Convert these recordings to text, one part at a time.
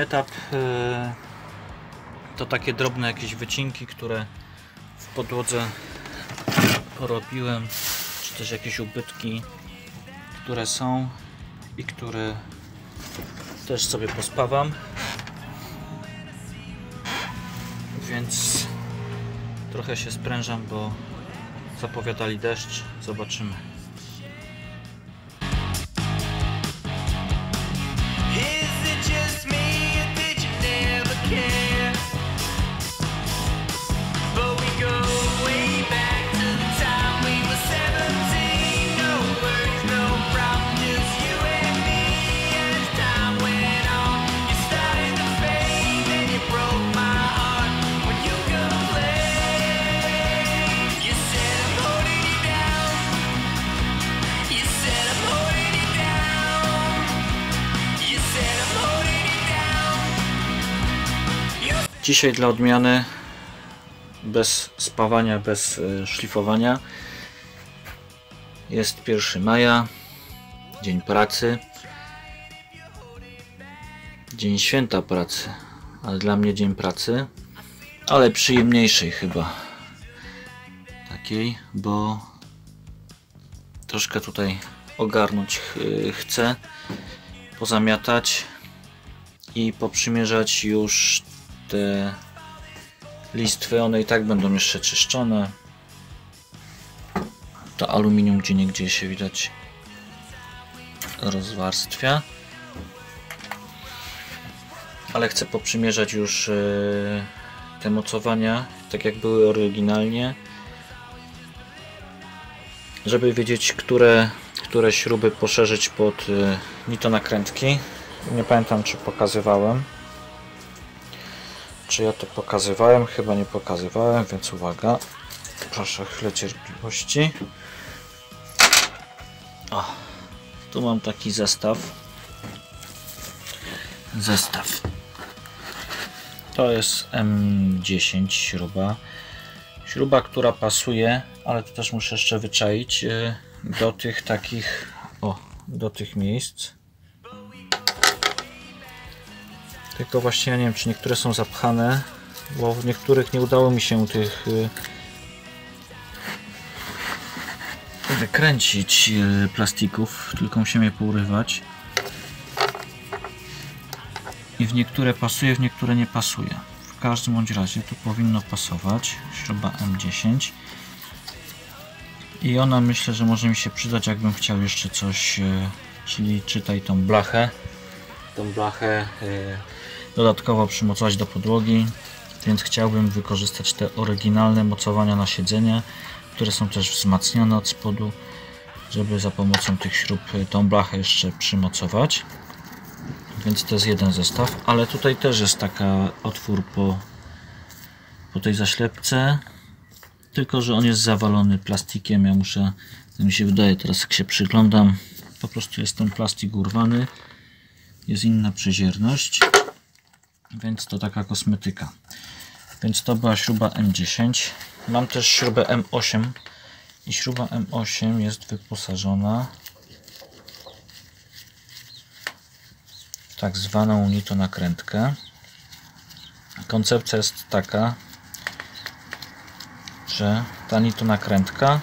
etap to takie drobne jakieś wycinki, które w podłodze porobiłem, czy też jakieś ubytki, które są i które też sobie pospawam, więc trochę się sprężam, bo zapowiadali deszcz. Zobaczymy. Dzisiaj dla odmiany bez spawania, bez szlifowania. Jest 1 maja, dzień pracy, dzień święta pracy, ale dla mnie dzień pracy, ale przyjemniejszej chyba takiej, bo troszkę tutaj ogarnąć chcę, pozamiatać i poprzymierzać już te listwy. One i tak będą jeszcze czyszczone. To aluminium gdzieniegdzie się widać rozwarstwia, ale chcę poprzymierzać już te mocowania tak jak były oryginalnie, żeby wiedzieć, które śruby poszerzyć pod nitonakrętki. Nie pamiętam, czy pokazywałem. Czy ja to pokazywałem? Chyba nie pokazywałem, więc uwaga. Proszę chwilę cierpliwości. O, tu mam taki zestaw. To jest M10 śruba. Śruba, która pasuje, ale to też muszę jeszcze wyczaić do tych takich, do tych miejsc. Tylko właśnie ja nie wiem, czy niektóre są zapchane, bo w niektórych nie udało mi się tych wykręcić plastików, tylko musimy je pourywać. I w niektóre pasuje, w niektóre nie pasuje. W każdym bądź razie to powinno pasować. Śruba M10. I ona, myślę, że może mi się przydać, jakbym chciał jeszcze coś, czyli czytaj tą blachę. Dodatkowo przymocować do podłogi, więc chciałbym wykorzystać te oryginalne mocowania na siedzenie, które są też wzmacniane od spodu, żeby za pomocą tych śrub tą blachę jeszcze przymocować. Więc to jest jeden zestaw, ale tutaj też jest taka otwór po tej zaślepce, tylko że on jest zawalony plastikiem. Ja muszę, to mi się wydaje teraz, jak się przyglądam, po prostu jest ten plastik urwany, jest inna przezierność, więc to taka kosmetyka. Więc to była śruba M10. Mam też śrubę M8 i śruba M8 jest wyposażona w tak zwaną nitonakrętkę. Koncepcja jest taka, że ta nitonakrętka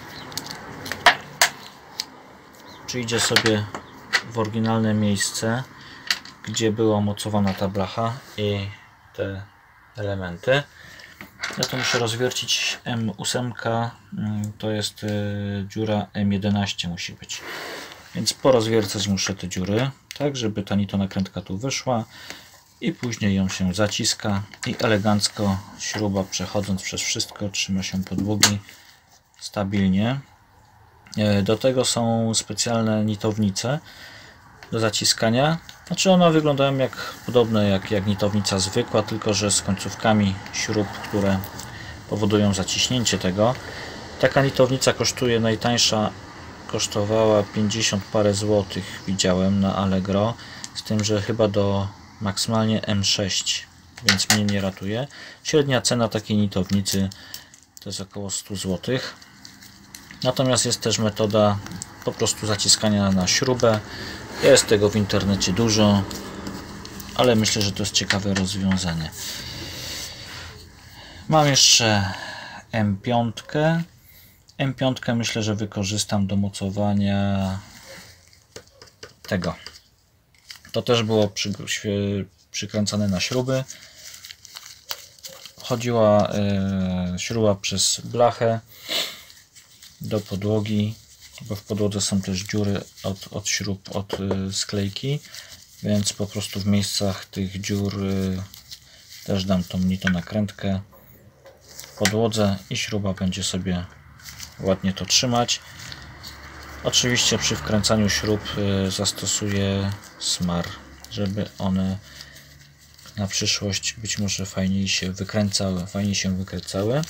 przyjdzie sobie w oryginalne miejsce, gdzie była mocowana ta blacha i te elementy. Ja to muszę rozwiercić M8, to jest dziura M11 musi być. Więc porozwiercać muszę te dziury, tak żeby ta nitonakrętka tu wyszła i później ją się zaciska i elegancko śruba, przechodząc przez wszystko, trzyma się podłogi stabilnie. Do tego są specjalne nitownice do zaciskania. Znaczy one wyglądają podobne jak nitownica zwykła, tylko że z końcówkami śrub, które powodują zaciśnięcie tego. Taka nitownica kosztuje, najtańsza kosztowała 50 parę złotych, widziałem na Allegro, z tym, że chyba do maksymalnie M6, więc mnie nie ratuje. Średnia cena takiej nitownicy to jest około 100 zł. Natomiast jest też metoda po prostu zaciskania na śrubę. Jest tego w internecie dużo, ale myślę, że to jest ciekawe rozwiązanie. Mam jeszcze M5. M5 myślę, że wykorzystam do mocowania tego. To też było przykręcane na śruby. Chodziła śruba przez blachę do podłogi, bo w podłodze są też dziury od śrub, od sklejki, więc po prostu w miejscach tych dziur też dam tą nitonakrętkę w podłodze i śruba będzie sobie ładnie to trzymać. Oczywiście przy wkręcaniu śrub zastosuję smar, żeby one na przyszłość być może fajniej się wykręcały.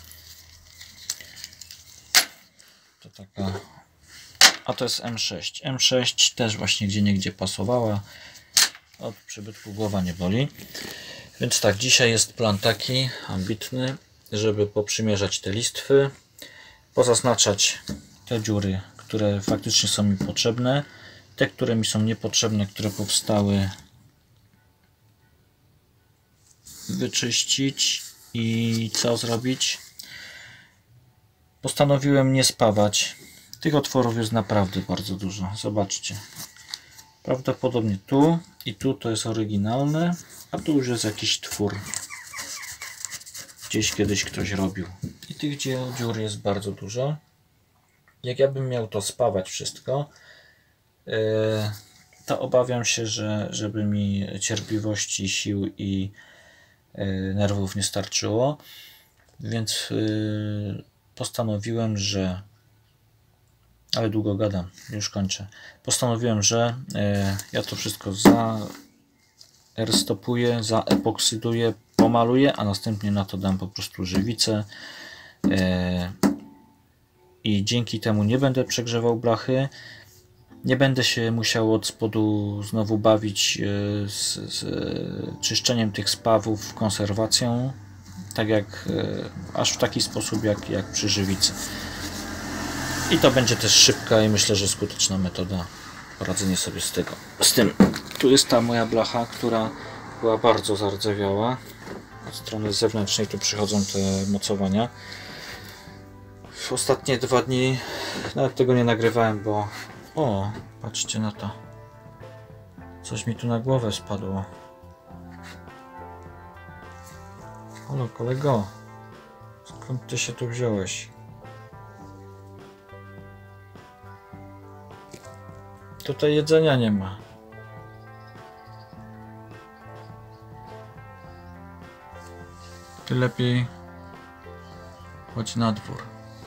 To taka, a to jest M6. M6 też właśnie gdzieniegdzie pasowała. Od przybytku głowa nie boli. Więc tak, dzisiaj jest plan taki ambitny, żeby poprzymierzać te listwy, pozaznaczać te dziury, które faktycznie są mi potrzebne, te, które mi są niepotrzebne, które powstały, wyczyścić i co zrobić? Postanowiłem nie spawać. Tych otworów jest naprawdę bardzo dużo. Zobaczcie. Prawdopodobnie tu i tu to jest oryginalne, a tu już jest jakiś twór. Gdzieś kiedyś ktoś robił. I tych dziur jest bardzo dużo. Jak ja bym miał to spawać wszystko, to obawiam się, żeby mi cierpliwości, sił i nerwów nie starczyło. Więc postanowiłem, że... Ale długo gadam, już kończę. Postanowiłem, że ja to wszystko zaerstopuję, zaepoksyduję, pomaluję, a następnie na to dam po prostu żywicę. I dzięki temu nie będę przegrzewał blachy. Nie będę się musiał od spodu znowu bawić z czyszczeniem tych spawów, konserwacją, tak jak aż w taki sposób jak przy żywicy. I to będzie też szybka i myślę, że skuteczna metoda poradzenia sobie z tym. Tu jest ta moja blacha, która była bardzo zardzewiała. Od strony zewnętrznej tu przychodzą te mocowania. W ostatnie 2 dni nawet tego nie nagrywałem, bo... O, patrzcie na to. Coś mi tu na głowę spadło. Halo kolego, skąd ty się tu wziąłeś? Tutaj jedzenia nie ma. Ty lepiej chodź na dwór.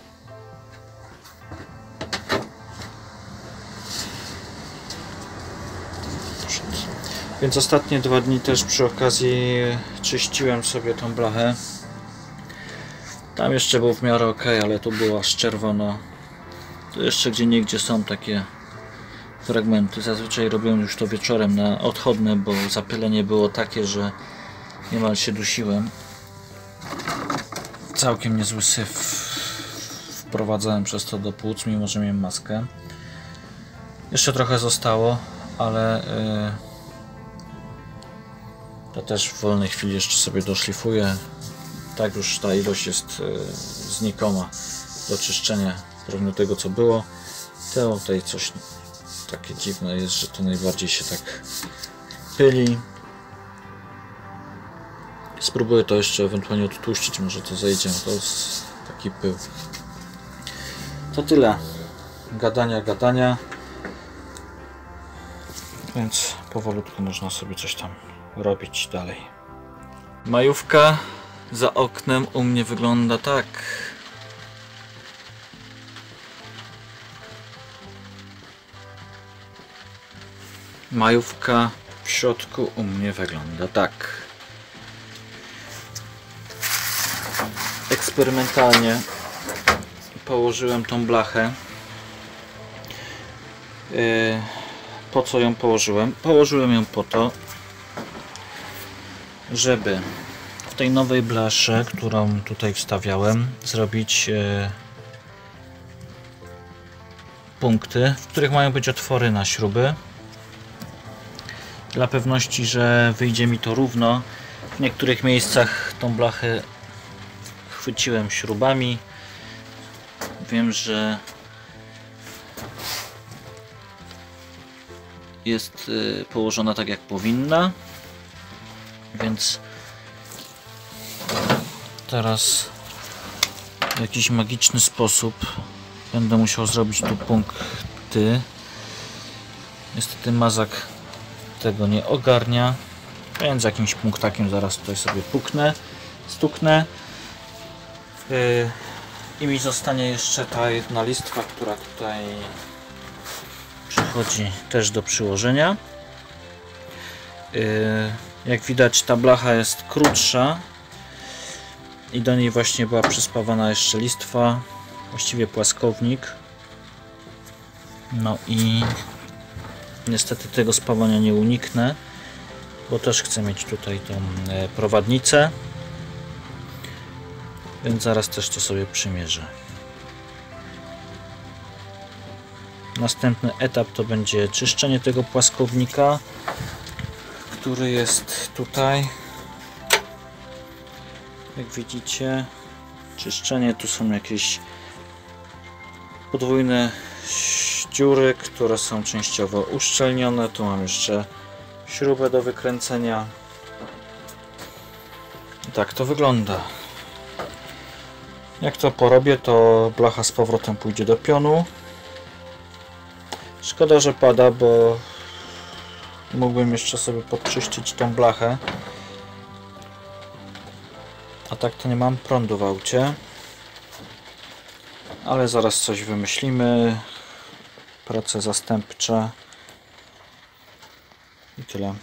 Więc ostatnie 2 dni też przy okazji czyściłem sobie tą blachę. Tam jeszcze było w miarę ok, ale tu było aż czerwono. Tu jeszcze gdzieniegdzie są takie fragmenty. Zazwyczaj robiłem już to wieczorem na odchodne, bo zapylenie było takie, że niemal się dusiłem. Całkiem niezły syf wprowadzałem przez to do płuc, mimo że miałem maskę. Jeszcze trochę zostało, ale to też w wolnej chwili jeszcze sobie doszlifuję. Tak już ta ilość jest znikoma do czyszczenia w porównaniu do tego, co było. Tutaj coś takie dziwne jest, że to najbardziej się tak pyli. Spróbuję to jeszcze ewentualnie odtłuszczyć, może to zejdzie. To jest taki pył. To tyle gadania. Więc powolutku można sobie coś tam robić dalej. Majówka za oknem u mnie wygląda tak. Majówka w środku u mnie wygląda tak. Eksperymentalnie położyłem tą blachę. Po co ją położyłem? Położyłem ją po to, żeby w tej nowej blasze, którą tutaj wstawiałem, zrobić punkty, w których mają być otwory na śruby. Dla pewności, że wyjdzie mi to równo, w niektórych miejscach tą blachę chwyciłem śrubami. Wiem, że jest położona tak jak powinna, więc teraz w jakiś magiczny sposób będę musiał zrobić tu punkty. Niestety mazak tego nie ogarnia, więc jakimś punktakiem zaraz tutaj sobie stuknę i mi zostanie jeszcze ta jedna listwa, która tutaj przychodzi też do przyłożenia. Jak widać, ta blacha jest krótsza i do niej właśnie była przyspawana jeszcze listwa, właściwie płaskownik. No i niestety tego spawania nie uniknę, bo też chcę mieć tutaj tą prowadnicę, więc zaraz też to sobie przymierzę. Następny etap to będzie czyszczenie tego płaskownika, który jest tutaj. Jak widzicie, czyszczenie, tu są jakieś podwójne dziury, które są częściowo uszczelnione. Tu mam jeszcze śrubę do wykręcenia. I tak to wygląda. Jak to porobię, to blacha z powrotem pójdzie do pionu. Szkoda, że pada, bo mógłbym jeszcze sobie podczyścić tą blachę. A tak to nie mam prądu w aucie. Ale zaraz coś wymyślimy. Prace zastępcze. I tyle.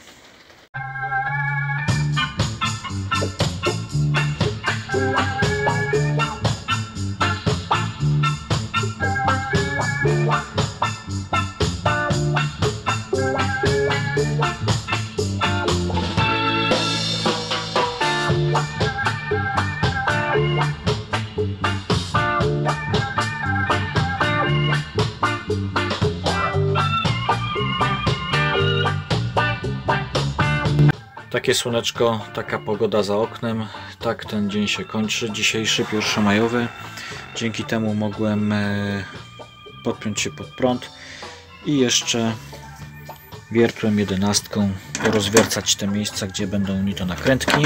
Takie słoneczko, taka pogoda za oknem. Tak ten dzień się kończy. Dzisiejszy 1 majowy. Dzięki temu mogłem podpiąć się pod prąd i jeszcze wiertłem 11 porozwiercać te miejsca, gdzie będą unito nakrętki.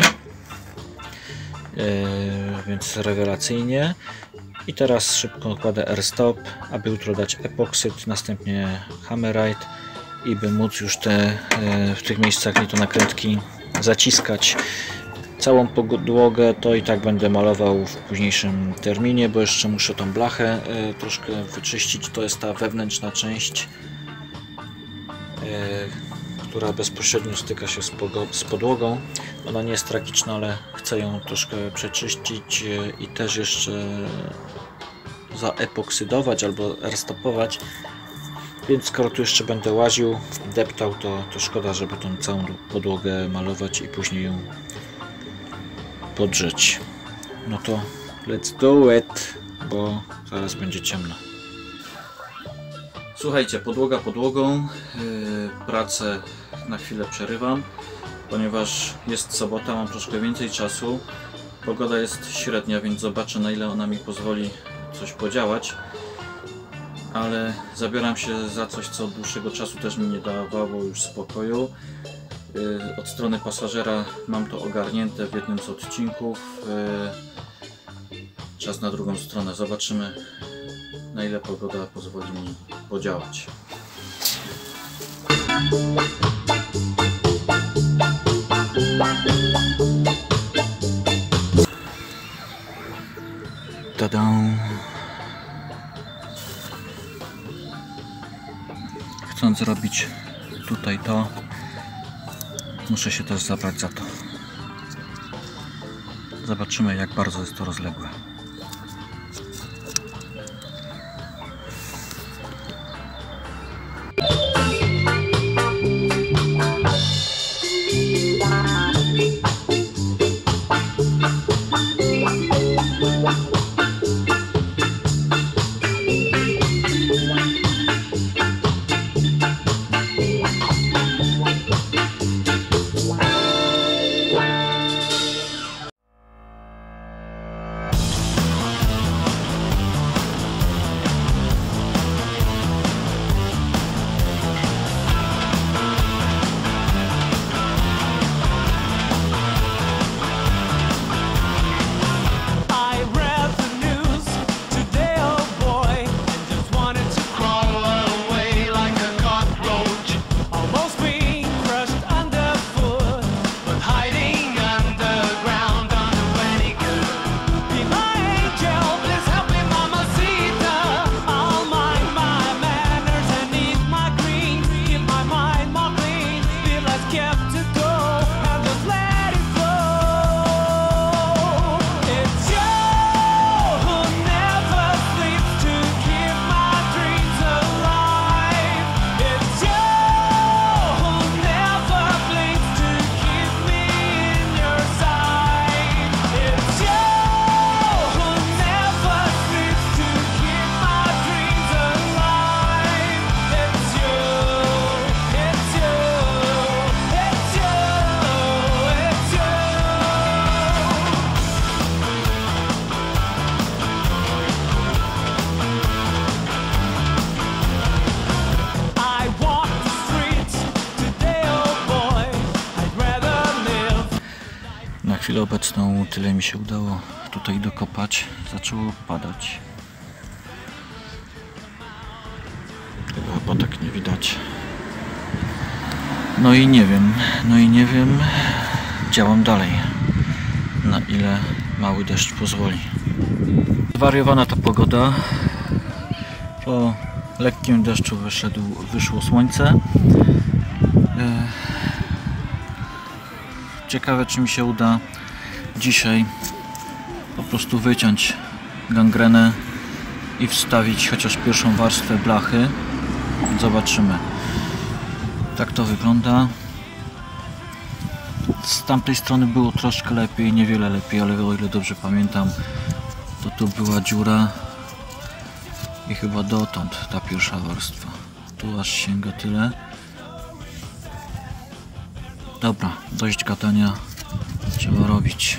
Więc rewelacyjnie. I teraz szybko kładę R-stop, aby jutro dać epoksyd, następnie hammerite i by móc już w tych miejscach unito nakrętki zaciskać. Całą podłogę to i tak będę malował w późniejszym terminie, bo jeszcze muszę tą blachę troszkę wyczyścić. To jest ta wewnętrzna część, która bezpośrednio styka się z podłogą. Ona nie jest tragiczna, ale chcę ją troszkę przeczyścić i też jeszcze zaepoksydować albo rstopować. Więc skoro tu jeszcze będę łaził, deptał, to szkoda, żeby tą całą podłogę malować i później ją podrzeć. No to let's do it, bo zaraz będzie ciemno. Słuchajcie, podłoga podłogą, pracę na chwilę przerywam, ponieważ jest sobota, mam troszkę więcej czasu. Pogoda jest średnia, więc zobaczę, na ile ona mi pozwoli coś podziałać. Ale zabieram się za coś, co od dłuższego czasu też mi nie dawało już spokoju. Od strony pasażera mam to ogarnięte w jednym z odcinków. Czas na drugą stronę. Zobaczymy, na ile pogoda pozwoli mi podziałać. Tada! Chcąc zrobić tutaj to, muszę się też zabrać za to. Zobaczymy, jak bardzo jest to rozległe. chwilę obecną tyle mi się udało tutaj dokopać. Zaczęło padać. Tego chyba tak nie widać. No i nie wiem, działam dalej, na ile mały deszcz pozwoli. Zwariowana ta pogoda. Po lekkim deszczu wyszło słońce. Ciekawe, czy mi się uda dzisiaj po prostu wyciąć gangrenę i wstawić chociaż pierwszą warstwę blachy. Zobaczymy. Tak to wygląda. Z tamtej strony było troszkę lepiej, niewiele lepiej, ale o ile dobrze pamiętam, to tu była dziura i chyba dotąd ta pierwsza warstwa. Tu aż sięga tyle. Dobra, dość gadania, trzeba robić.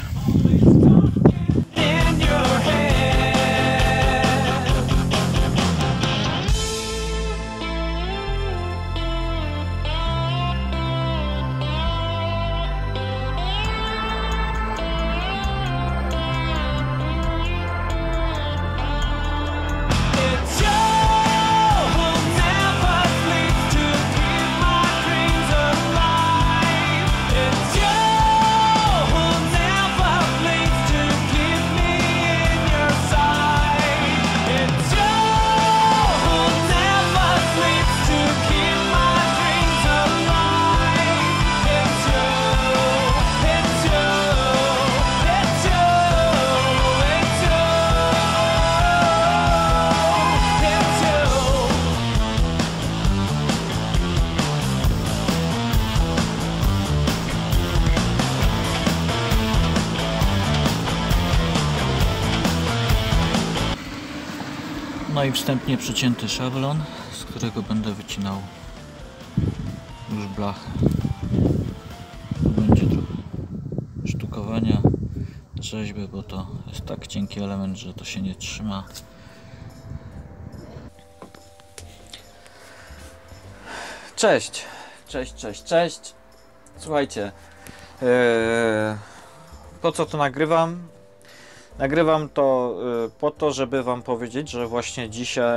No i wstępnie przycięty szablon, z którego będę wycinał już blachę. Będzie trochę sztukowania, rzeźby, bo to jest tak cienki element, że to się nie trzyma. Cześć! Cześć! Słuchajcie, po co to nagrywam? Nagrywam to po to, żeby Wam powiedzieć, że właśnie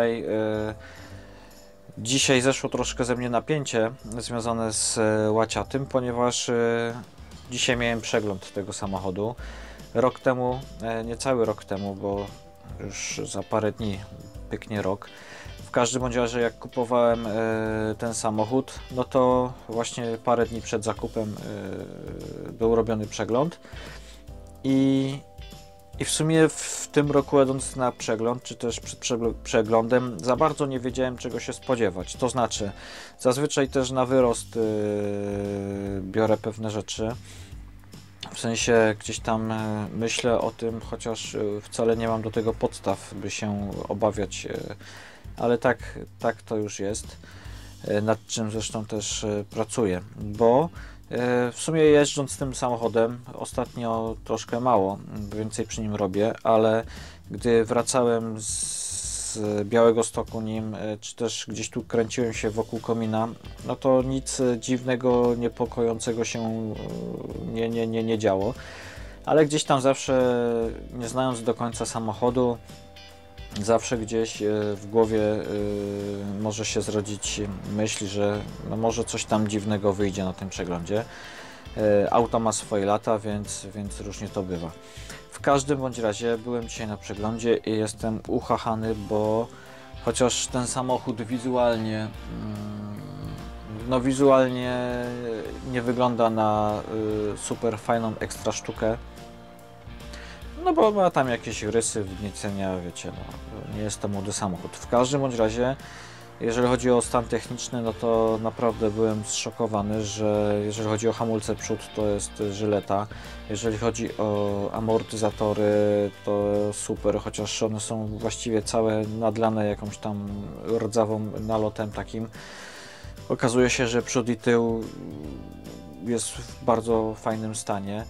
dzisiaj zeszło troszkę ze mnie napięcie związane z łaciatym, ponieważ dzisiaj miałem przegląd tego samochodu. Rok temu, niecały rok temu, bo już za parę dni pyknie rok. W każdym bądź razie, jak kupowałem ten samochód, no to właśnie parę dni przed zakupem był robiony przegląd i w sumie w tym roku, jadąc na przegląd, czy też przed przeglądem, za bardzo nie wiedziałem, czego się spodziewać. To znaczy, zazwyczaj też na wyrost biorę pewne rzeczy. W sensie gdzieś tam myślę o tym, chociaż wcale nie mam do tego podstaw, by się obawiać, ale tak to już jest, nad czym zresztą też pracuję, bo w sumie jeżdżąc tym samochodem ostatnio troszkę mało, więcej przy nim robię, ale gdy wracałem z Białegostoku nim, czy też gdzieś tu kręciłem się wokół komina, no to nic dziwnego, niepokojącego się nie działo, ale gdzieś tam zawsze, nie znając do końca samochodu, zawsze gdzieś w głowie może się zrodzić myśl, że no może coś tam dziwnego wyjdzie na tym przeglądzie. Auto ma swoje lata, więc różnie to bywa. W każdym bądź razie byłem dzisiaj na przeglądzie i jestem uchachany, bo chociaż ten samochód wizualnie nie wygląda na super fajną ekstra sztukę, no bo ma tam jakieś rysy, wgniecenia, wiecie, no, nie jest to młody samochód. W każdym bądź razie, jeżeli chodzi o stan techniczny, no to naprawdę byłem zszokowany, że jeżeli chodzi o hamulce przód, to jest żyleta. Jeżeli chodzi o amortyzatory, to super, chociaż one są właściwie całe nadlane jakąś tam rdzawą nalotem takim. Okazuje się, że przód i tył jest w bardzo fajnym stanie.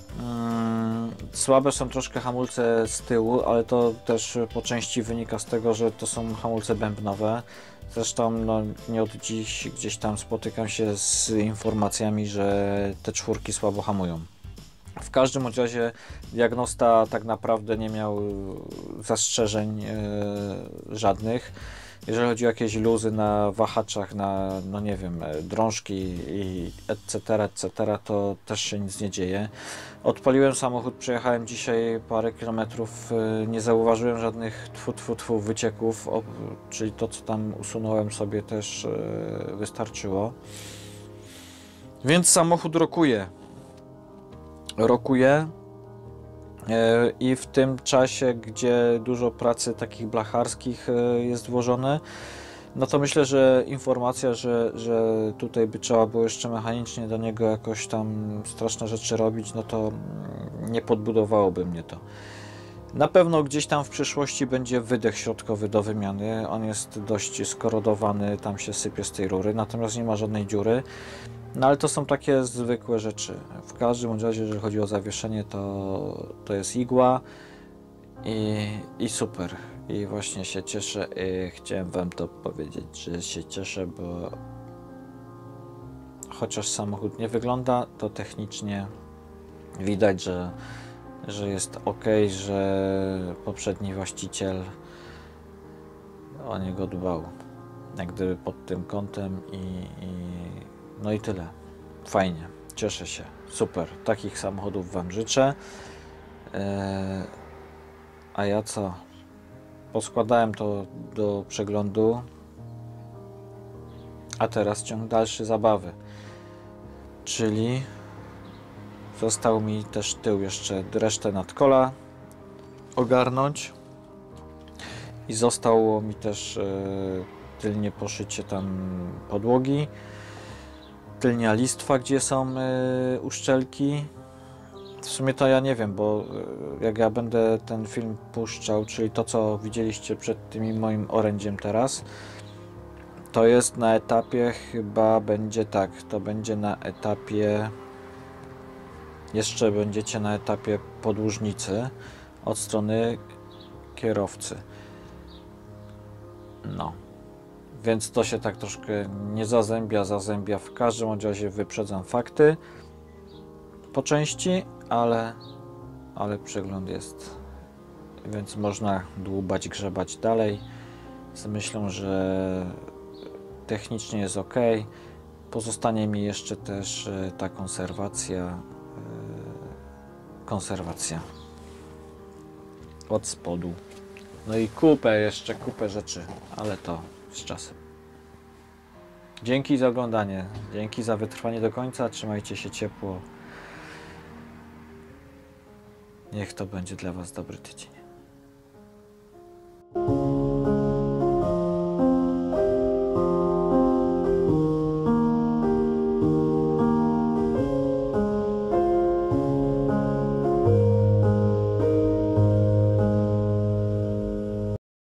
Słabe są troszkę hamulce z tyłu, ale to też po części wynika z tego, że to są hamulce bębnowe. Zresztą no, nie od dziś gdzieś tam spotykam się z informacjami, że te czwórki słabo hamują. W każdym razie diagnosta tak naprawdę nie miał zastrzeżeń żadnych. Jeżeli chodzi o jakieś luzy na wahaczach, na, no nie wiem, drążki i etc., to też się nic nie dzieje. Odpaliłem samochód, przejechałem dzisiaj parę kilometrów, nie zauważyłem żadnych wycieków, czyli to, co tam usunąłem sobie, też wystarczyło. Więc samochód rokuje i w tym czasie, gdzie dużo pracy takich blacharskich jest włożone, no to myślę, że informacja, że tutaj by trzeba było jeszcze mechanicznie do niego jakoś tam straszne rzeczy robić, no to nie podbudowałoby mnie to. Na pewno gdzieś tam w przyszłości będzie wydech środkowy do wymiany. On jest dość skorodowany, tam się sypie z tej rury, natomiast nie ma żadnej dziury. No ale to są takie zwykłe rzeczy. W każdym razie, jeżeli chodzi o zawieszenie, to jest igła i super. I właśnie się cieszę. Chciałem Wam to powiedzieć, że się cieszę, bo chociaż samochód nie wygląda, to technicznie widać, że jest ok, że poprzedni właściciel o niego dbał. Jak gdyby pod tym kątem no i tyle. Fajnie. Cieszę się. Super. Takich samochodów Wam życzę. A ja co? Poskładałem to do przeglądu. A teraz ciąg dalszy zabawy. Czyli został mi też tył jeszcze resztę nadkola ogarnąć. I zostało mi też tylnie poszycie tam podłogi. Tylnia listwa, gdzie są uszczelki. W sumie to ja nie wiem, bo jak ja będę ten film puszczał, czyli to, co widzieliście przed tym moim orędziem teraz, to jest na etapie, chyba będzie tak, to będzie na etapie, jeszcze będziecie na etapie podłużnicy od strony kierowcy. No. Więc to się tak troszkę nie zazębia. W każdym razie wyprzedzam fakty po części, ale przegląd jest, więc można dłubać, grzebać dalej z myślą, że technicznie jest ok. Pozostanie mi jeszcze też ta konserwacja od spodu. No i kupę rzeczy, ale to z czasem. Dzięki za oglądanie, dzięki za wytrwanie do końca, trzymajcie się ciepło. Niech to będzie dla Was dobry tydzień.